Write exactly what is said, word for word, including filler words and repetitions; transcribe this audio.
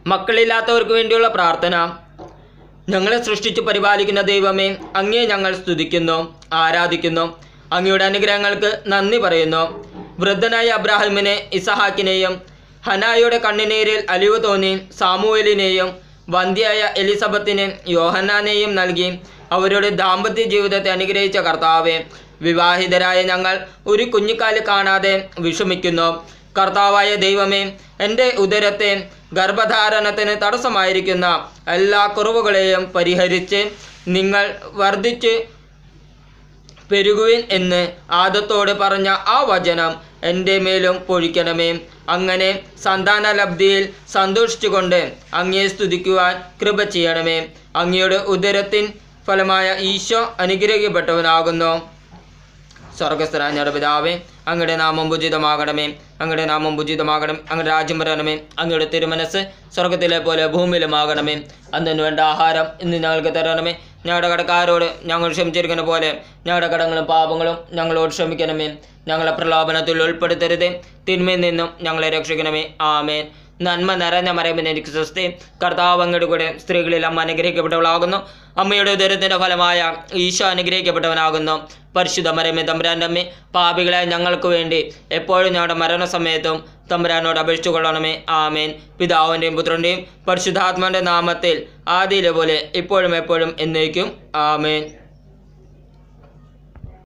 മക്കളില്ലാത്തവർക്ക് വേണ്ടിയുള്ള പ്രാർത്ഥന. ഞങ്ങളെ സൃഷ്ടിച്ചു പരിപാലിക്കുന്ന ദൈവമേ, അങ്ങയെ ഞങ്ങൾ സ്തുതിക്കുന്നു, ആരാധിക്കുന്നു. അങ്ങയുടെ അനുഗ്രഹങ്ങൾക്ക് നന്ദി പറയുന്നു. വൃദ്ധനായ അബ്രാഹിമിനെ ഇസഹാക്കിനെയും ഹനായുടെ കണ്ണുനീരിൽ അലിവ് തോന്നി സാമുവേലിനെയും വന്ധ്യയായ എലിസബത്തിനെ യോഹന്നാനെയും നൽകി അവരുടെ ദാമ്പത്യ ജീവിതത്തെ അനുഗ്രഹിച്ച കർത്താവെ, വിവാഹിതരായ ഞങ്ങൾ ഒരു കുഞ്ഞിക്കാല് കാണാതെ വിഷമിക്കുന്നു. കർത്താവായ ദൈവമേ, എൻ്റെ ഉദരത്തെ ഗർഭധാരണത്തിന് തടസ്സമായിരിക്കുന്ന എല്ലാ കുറവുകളെയും പരിഹരിച്ച് നിങ്ങൾ വർദ്ധിച്ച് പെരുകുവിൻ എന്ന് ആദത്തോട് പറഞ്ഞ ആ വചനം എൻ്റെ മേലും പൊഴിക്കണമേ. അങ്ങനെ സന്താനലബ്ധിയിൽ സന്തോഷിച്ചുകൊണ്ട് അങ്ങയെ സ്തുതിക്കുവാൻ കൃപ ചെയ്യണമേ. അങ്ങയുടെ ഉദരത്തിൻ ഫലമായ ഈശോ അനുഗ്രഹിക്കപ്പെട്ടവനാകുന്നു. സ്വർഗസ്ഥനായ ഞങ്ങളുടെ പിതാവേ, അങ്ങയുടെ നാമം പൂജിതമാകണമേ, അങ്ങയുടെ നാമം പൂജിതമാകണം, അങ്ങയുടെ രാജ്യം വരണമേ, അങ്ങയുടെ തിരുമനസ് സ്വർഗത്തിലെ പോലെ ഭൂമിയിലുമാകണമേ. അന്നു വേണ്ട ആഹാരം ഇന്ന് ഞങ്ങൾക്ക് തരണമേ. ഞങ്ങളുടെ കടക്കാരോട് ഞങ്ങൾ ക്ഷമിച്ചിരിക്കുന്ന പോലെ ഞങ്ങളുടെ കടങ്ങളും പാപങ്ങളും ഞങ്ങളോട് ക്ഷമിക്കണമേ. ഞങ്ങളെ പ്രലോഭനത്തിൽ ഉൾപ്പെടുത്തരുതേ, തിന്മയിൽ നിന്നും ഞങ്ങളെ രക്ഷിക്കണമേ. ആമേൻ. നന്മ നിറഞ്ഞ മറിയമേ, എനിക്ക് സ്വസ്തി, കർത്താവ് അങ്ങയുടെ കൂടെ സ്ത്രീകളിൽ അമ്മ അനുഗ്രഹിക്കപ്പെട്ടവളാകുന്നു. അമ്മയുടെ ഉദരത്തിൻ്റെ ഫലമായ ഈശോ അനുഗ്രഹിക്കപ്പെട്ടവനാകുന്നു. പരിശുദ്ധ മറിയമേ, തമ്പുരാൻ്റെ അമ്മേ, പാപികളായ ഞങ്ങൾക്ക് വേണ്ടി എപ്പോഴും ഞങ്ങളുടെ മരണസമയത്തും തമ്പുരാനോട് അപേക്ഷിച്ചു കൊള്ളണമേ. ആമേൻ. പിതാവിൻ്റെയും പുത്രൻ്റെയും പരിശുദ്ധാത്മാവിൻ്റെ നാമത്തിൽ ആദിയിലെ പോലെ ഇപ്പോഴും എപ്പോഴും എന്നേക്കും. ആമേൻ.